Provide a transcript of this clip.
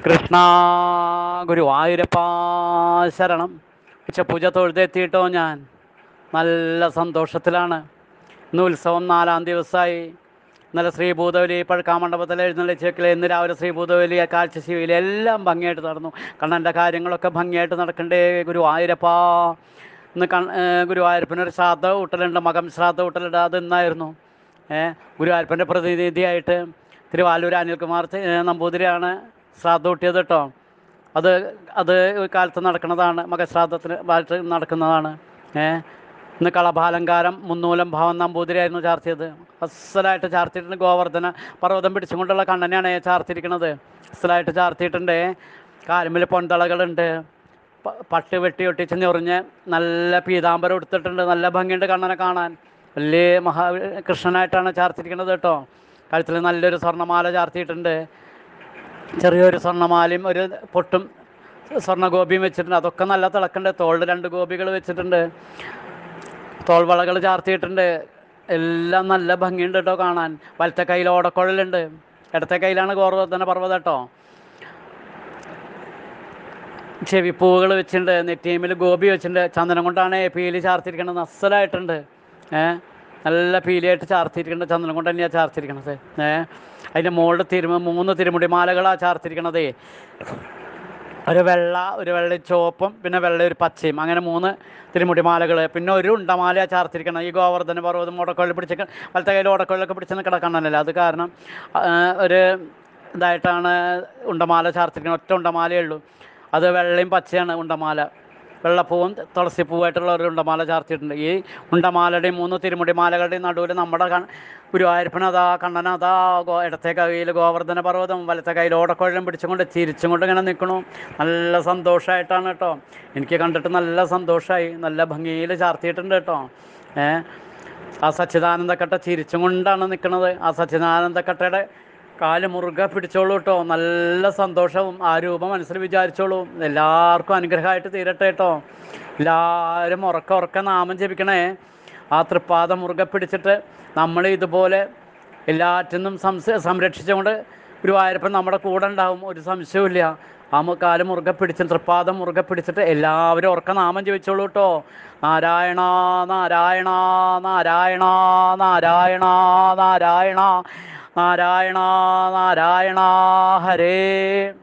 കൃഷ്ണ ഗുരുവായൂരപ്പാ ശരണം. ഉച്ചപൂജ തൊഴുതെത്തിയിട്ടോ ഞാൻ നല്ല സന്തോഷത്തിലാണ്. ഇന്ന് ഉത്സവം 4-ാം ദിവസമായി. ഇന്നലെ ശ്രീഭൂതബലി പഴക്കാമണ്ഡപത്തിൽ എഴുന്നള്ളിച്ച് വെക്കൽ, ഇന്ന് രാവിലെ ശ്രീഭൂതബലി കാഴ്ചശീലി എല്ലാം ഭംഗിയായിട്ട് നടന്നു. കണ്ണൻ്റെ കാര്യങ്ങളൊക്കെ ഭംഗിയായിട്ട് നടക്കണ്ടേ ഗുരുവായൂരപ്പാ. ഇന്ന് ഗുരുവായൂരപ്പനൊരു ശ്രാദ്ധ ഊട്ടലുണ്ട്, മകം ശ്രാദ്ധ ഊട്ടലുണ്ട്. അത് ഇന്നായിരുന്നു. ഗുരുവായൂരപ്പൻ്റെ പ്രതിനിധിയായിട്ട് തിരുവാലൂർ അനിൽകുമാർ നമ്പൂതിരിയാണ് ശ്രാദ്ധ ഊട്ടിയത് കേട്ടോ. അത് കാലത്ത് നടക്കുന്നതാണ്, മകശ്രാദ്ധത്തിന് നടക്കുന്നതാണ്. ഇന്ന് കളഭാലങ്കാരം മുന്നൂലം ഭാവം നമ്പൂതിരിയായിരുന്നു ചാർത്തിയത്. അസലായിട്ട് ചാർത്തിയിട്ടുണ്ട്. ഗോവർദ്ധന പർവ്വതം പിടിച്ചുകൊണ്ടുള്ള കണ്ണനെയാണ് ചാർത്തിയിരിക്കുന്നത്. അസലായിട്ട് ചാർത്തിയിട്ടുണ്ട്. കാലുമ്പിൽ പൊൻതളകളുണ്ട്. പട്ട് വെട്ടി ഒട്ടിച്ച് ഞൊറിഞ്ഞ് നല്ല പീതാംബരം എടുത്തിട്ടുണ്ട്. നല്ല ഭംഗിയുണ്ട് കണ്ണനെ കാണാൻ. വലിയ കൃഷ്ണനായിട്ടാണ് ചാർത്തിയിരിക്കുന്നത് കേട്ടോ. കഴുത്തിൽ നല്ലൊരു സ്വർണ്ണമാല ചാർത്തിയിട്ടുണ്ട്. ചെറിയൊരു സ്വർണ്ണമാലയും ഒരു പൊട്ടും സ്വർണ്ണഗോപിയും വെച്ചിട്ടുണ്ട്. അതൊക്കെ നല്ല തിളക്കുണ്ട്. തോളിൽ 2 ഗോപികൾ വെച്ചിട്ടുണ്ട്. തോൾവളകൾ ചാർത്തിയിട്ടുണ്ട്. എല്ലാം നല്ല ഭംഗിയുണ്ട് കേട്ടോ കാണാൻ. വലത്തെ കയ്യിൽ ഓടക്കുഴലുണ്ട്, ഇടത്തെ കയ്യിലാണ് ഗോവർദ്ധന പർവ്വതം കേട്ടോ. ചെവിപ്പൂവുകൾ വെച്ചിട്ടുണ്ട്. നെറ്റീമിൽ ഗോപി വെച്ചിട്ടുണ്ട്. ചന്ദനം കൊണ്ടാണ് പീലി ചാർത്തിരിക്കണത്. അസലായിട്ടുണ്ട്. നല്ല പീലിയായിട്ട് ചാർത്തിരിക്കുന്നത് ചന്ദനം കൊണ്ട് തന്നെയാണ് ചാർത്തിരിക്കണത്. അതിൻ്റെ മുകളിൽ 3 തിരുമുടി മാലകളാണ് ചാർത്തിരിക്കണതേ. ഒരു വെള്ള ചുവപ്പും പിന്നെ വെള്ള ഒരു പച്ചയും, അങ്ങനെ 3 തിരുമുടി മാലകൾ. പിന്നെ ഒരു ഉണ്ടമാലയാണ് ചാർത്തിരിക്കണം. ഈ ഗോവർദ്ധന പർവ്വതം ഓടക്കൊള്ളിൽ പിടിച്ച് വലത്തെ കയ്യിൽ ഓടക്കൊള്ളിലൊക്കെ പിടിച്ച് കിടക്കണമല്ലോ. അത് കാരണം ഒരു ഇതായിട്ടാണ് ഉണ്ടമാല ചാർത്തിരിക്കുന്നത്. ഒറ്റ ഉണ്ടമാലയേ ഉള്ളൂ. അത് വെള്ളയും പച്ചയാണ് ഉണ്ടമാല. വെള്ളപ്പൂവും തുളസിപ്പൂവായിട്ടുള്ള ഒരു ഉണ്ടമാല ചാർത്തിയിട്ടുണ്ട്. ഈ ഉണ്ടമാലയുടെയും 3 തിരുമുടി മാലകളുടെയും നടുവിൽ നമ്മുടെ ഗുരുവായൂരപ്പനതാ കണ്ണനതാ ഇടത്തെ കയ്യിൽ ഗോവർദ്ധന പർവ്വതം, വലത്തെ കയ്യിൽ ഓടക്കുഴലും പിടിച്ചുകൊണ്ട് ചിരിച്ചും കൊണ്ട് ഇങ്ങനെ നിൽക്കണു. നല്ല സന്തോഷമായിട്ടാണ് കേട്ടോ. എനിക്ക് കണ്ടിട്ട് നല്ല സന്തോഷമായി. നല്ല ഭംഗിയിൽ ചാർത്തിയിട്ടുണ്ട് കേട്ടോ. ആ സച്ചിദാനന്ദക്കട്ട ചിരിച്ചും കൊണ്ടാണ് നിൽക്കുന്നത്. ആ സച്ചിദാനന്ദക്കട്ടയുടെ കാല് മുറുകെ പിടിച്ചോളൂ കേട്ടോ. നല്ല സന്തോഷവും ആ രൂപം മനസ്സിൽ വിചാരിച്ചോളൂ. എല്ലാവർക്കും അനുഗ്രഹമായിട്ട് തീരട്ടെ കേട്ടോ. എല്ലാവരും ഉറക്കെ നാമം ജപിക്കണേ. ആ തൃപ്പാദം മുറുകെ പിടിച്ചിട്ട് നമ്മൾ ഇതുപോലെ എല്ലാറ്റിനും സംരക്ഷിച്ചുകൊണ്ട് ഗുരുവായൂരപ്പൻ നമ്മുടെ കൂടെ ഉണ്ടാവും, ഒരു സംശയവുമില്ല. ആ കാല് മുറുകെ പിടിച്ച് തൃപ്പാദം മുറുകെ പിടിച്ചിട്ട് എല്ലാവരും ഉറക്കെ നാമം ജപിച്ചോളൂ കേട്ടോ. നാരായണ നാരായണ നാരായണ നാരായണ നാരായണ നാരായണ നാരായണ ഹരേ.